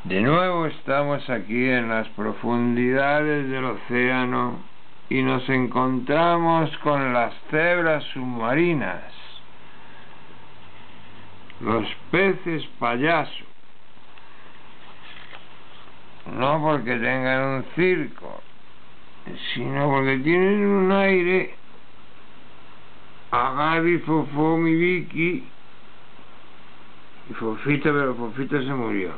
De nuevo estamos aquí en las profundidades del océano y nos encontramos con las cebras submarinas, los peces payaso, no porque tengan un circo, sino porque tienen un aire a Gaby, Fofó, mi Vicky y Fofita, pero Fofita se murió.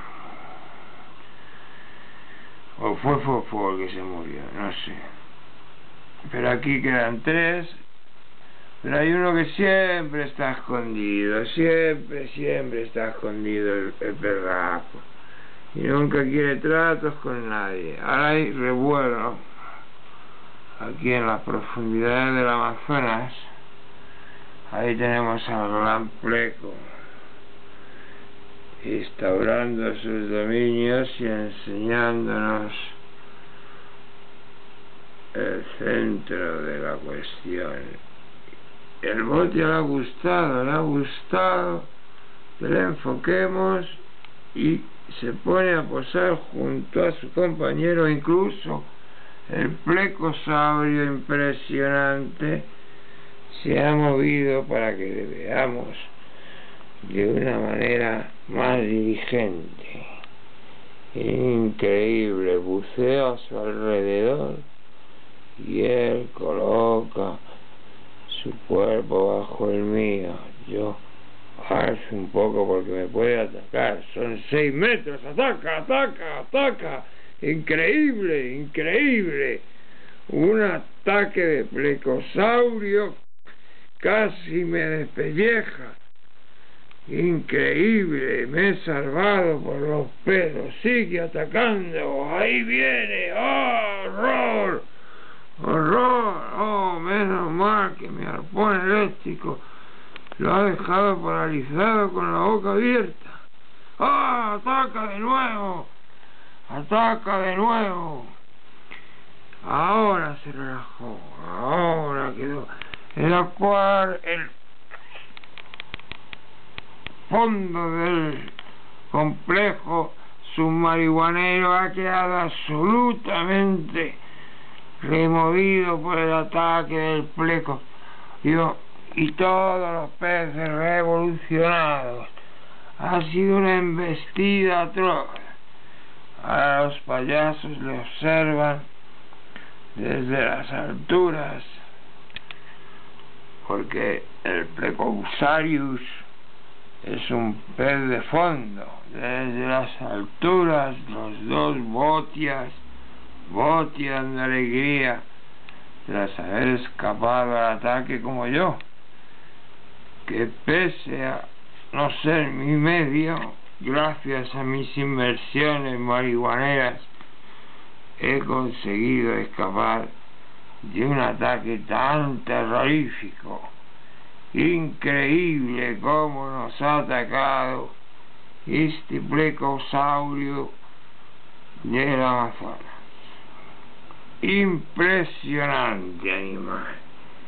O fue Fofó el que se murió, no sé. Pero aquí quedan tres. Pero hay uno que siempre está escondido, siempre está escondido el perraco. Y nunca quiere tratos con nadie. Ahora hay revuelo aquí en las profundidades del Amazonas. Ahí tenemos al gran Pleco instaurando sus dominios y enseñándonos el centro de la cuestión. El bote le ha gustado que le enfoquemos y se pone a posar junto a su compañero. Incluso el plecosaurio impresionante se ha movido para que le veamos de una manera más dirigente. Increíble, buceo a su alrededor y él coloca su cuerpo bajo el mío. Yo alzo un poco porque me puede atacar. Son 6 metros. Ataca. Increíble. Un ataque de plecosaurio casi me despelleja. Increíble, me he salvado por los pelos. Sigue atacando. Ahí viene. ¡Oh, horror! ¡Oh, menos mal que mi arpón eléctrico lo ha dejado paralizado con la boca abierta! ¡Ah! ¡Ataca de nuevo! Ahora se relajó. Ahora quedó. El fondo del complejo submarihuanero ha quedado absolutamente removido por el ataque del pleco y todos los peces revolucionados. Ha sido una embestida atroz. Ahora los payasos le observan desde las alturas, porque el Plecosaurus es un pez de fondo. Desde las alturas, los dos botias de alegría tras haber escapado al ataque como yo, que pese a no ser mi medio, gracias a mis inversiones marihuaneras, he conseguido escapar de un ataque tan terrorífico. Increíble cómo nos ha atacado este plecosaurio del Amazonas. Impresionante animal,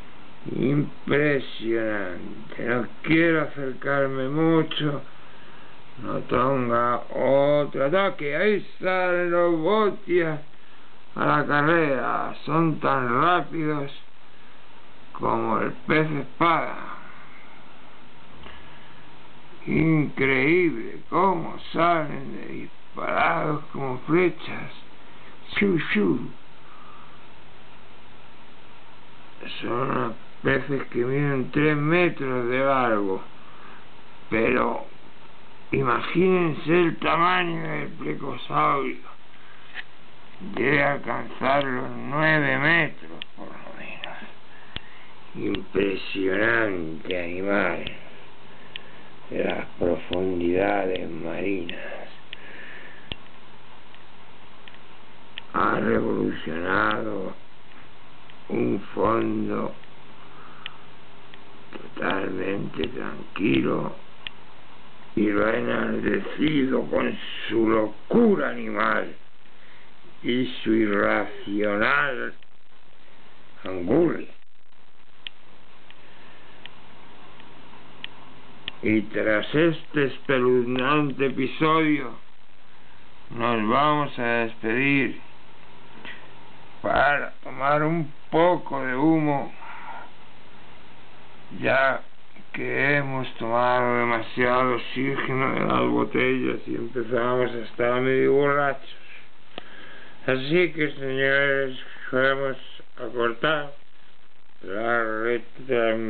impresionante. No quiero acercarme mucho, no tenga otro ataque. Ahí salen los botias a la carrera, son tan rápidos como el pez espada. Increíble cómo salen de disparados como flechas. Shu. Son unos peces que miden 3 metros de largo, pero imagínense el tamaño del plecosaurio. Debe alcanzar los 9 metros por lo menos. Impresionante animal de las profundidades marinas. Ha revolucionado un fondo totalmente tranquilo y lo ha enardecido con su locura animal y su irracional angurria. Y tras este espeluznante episodio nos vamos a despedir para tomar un poco de humo, ya que hemos tomado demasiado oxígeno de las botellas y empezamos a estar medio borrachos. Así que, señores, vamos a cortar la retransmisión.